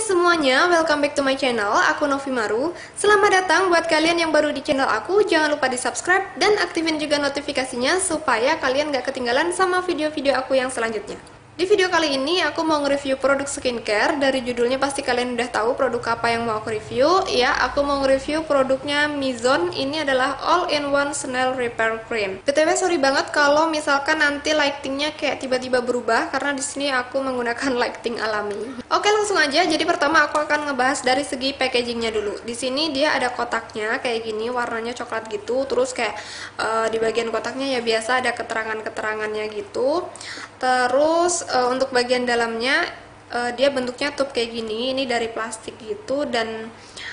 semuanya, welcome back to my channel. Aku Novi Maru. Selamat datang buat kalian yang baru di channel aku. Jangan lupa di subscribe dan aktifin juga notifikasinya supaya kalian gak ketinggalan sama video-video aku yang selanjutnya. Di video kali ini aku mau nge-review produk skincare. Dari judulnya pasti kalian udah tahu produk apa yang mau aku review. Ya, aku mau nge-review produknya Mizone. Ini adalah All-in-One Snail Repair Cream. BTW sorry banget kalau misalkan nanti lightingnya kayak tiba-tiba berubah karena di sini aku menggunakan lighting alami. Oke, langsung aja. Jadi pertama aku akan ngebahas dari segi packagingnya dulu. Di sini dia ada kotaknya kayak gini, warnanya coklat gitu. Terus kayak di bagian kotaknya ya biasa ada keterangan-keterangannya gitu. Terus untuk bagian dalamnya dia bentuknya tube kayak gini, ini dari plastik gitu dan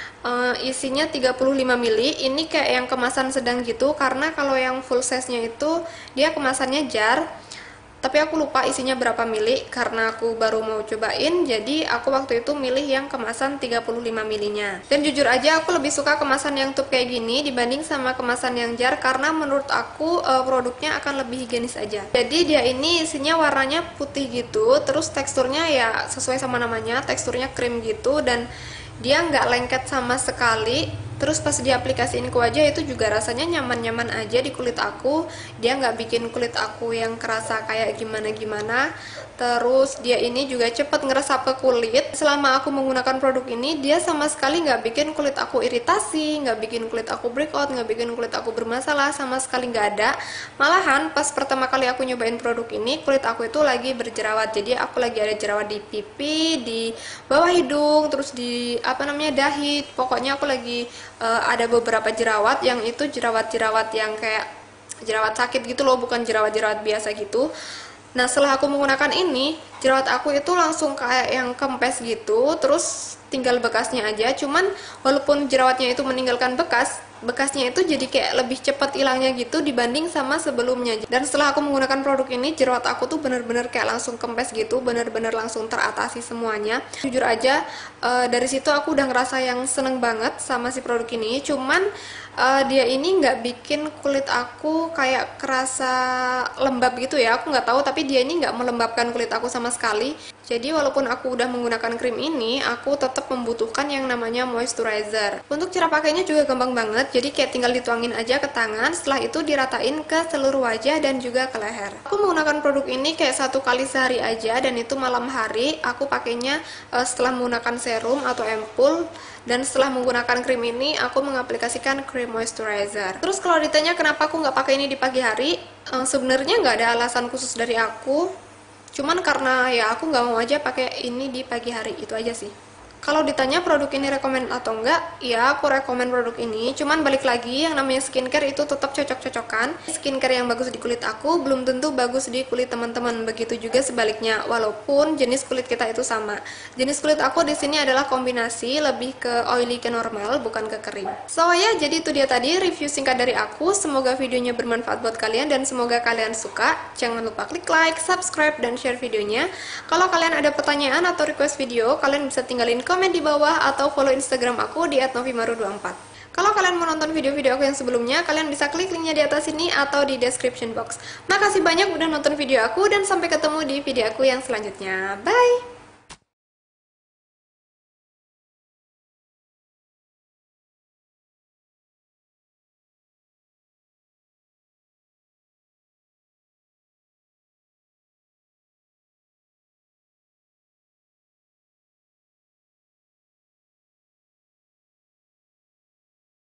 isinya 35 ml. Ini kayak yang kemasan sedang gitu karena kalau yang full size-nya itu dia kemasannya jar. Tapi aku lupa isinya berapa mili karena aku baru mau cobain, jadi aku waktu itu milih yang kemasan 35 milinya. Dan jujur aja aku lebih suka kemasan yang tube kayak gini dibanding sama kemasan yang jar karena menurut aku produknya akan lebih higienis aja. Jadi dia ini isinya warnanya putih gitu, terus teksturnya ya sesuai sama namanya, teksturnya krim gitu dan dia nggak lengket sama sekali. Terus pas diaplikasiin ke wajah itu juga rasanya nyaman-nyaman aja di kulit aku. Dia nggak bikin kulit aku yang kerasa kayak gimana-gimana. Terus dia ini juga cepet ngeresap ke kulit. Selama aku menggunakan produk ini, dia sama sekali nggak bikin kulit aku iritasi, nggak bikin kulit aku breakout, nggak bikin kulit aku bermasalah, sama sekali nggak ada. Malahan pas pertama kali aku nyobain produk ini, kulit aku itu lagi berjerawat. Jadi aku lagi ada jerawat di pipi, di bawah hidung, terus di dahi. Pokoknya aku lagi ada beberapa jerawat yang itu jerawat-jerawat yang kayak jerawat sakit gitu loh, bukan jerawat-jerawat biasa gitu. Nah setelah aku menggunakan ini, jerawat aku itu langsung kayak yang kempes gitu, terus tinggal bekasnya aja. Cuman walaupun jerawatnya itu meninggalkan bekasnya itu jadi kayak lebih cepat hilangnya gitu dibanding sama sebelumnya. Dan setelah aku menggunakan produk ini, jerawat aku tuh bener-bener kayak langsung kempes gitu, bener-bener langsung teratasi semuanya. Jujur aja dari situ aku udah ngerasa yang seneng banget sama si produk ini. Cuman dia ini nggak bikin kulit aku kayak kerasa lembab gitu ya, aku nggak tahu, tapi dia ini nggak melembabkan kulit aku sama sekali. Jadi walaupun aku udah menggunakan krim ini, aku tetap membutuhkan yang namanya moisturizer. Untuk cara pakainya juga gampang banget, jadi kayak tinggal dituangin aja ke tangan, setelah itu diratain ke seluruh wajah dan juga ke leher. Aku menggunakan produk ini kayak 1 kali sehari aja, dan itu malam hari. Aku pakainya setelah menggunakan serum atau ampul, dan setelah menggunakan krim ini, aku mengaplikasikan krim moisturizer. Terus kalau ditanya kenapa aku nggak pakai ini di pagi hari, sebenarnya nggak ada alasan khusus dari aku. Cuman karena ya aku nggak mau aja pakai ini di pagi hari, itu aja sih. Kalau ditanya produk ini rekomend atau enggak, ya aku rekomend produk ini. Cuman balik lagi, yang namanya skincare itu tetap cocok-cocokan. Skincare yang bagus di kulit aku belum tentu bagus di kulit teman-teman. Begitu juga sebaliknya, walaupun jenis kulit kita itu sama. Jenis kulit aku di sini adalah kombinasi, lebih ke oily ke normal, bukan ke kering. So ya, jadi itu dia tadi review singkat dari aku. Semoga videonya bermanfaat buat kalian dan semoga kalian suka. Jangan lupa klik like, subscribe, dan share videonya. Kalau kalian ada pertanyaan atau request video, kalian bisa tinggalin komen di bawah atau follow Instagram aku di @novimaru24. Kalau kalian mau nonton video-video aku yang sebelumnya, kalian bisa klik linknya di atas sini atau di description box. Makasih banyak udah nonton video aku dan sampai ketemu di video aku yang selanjutnya. Bye!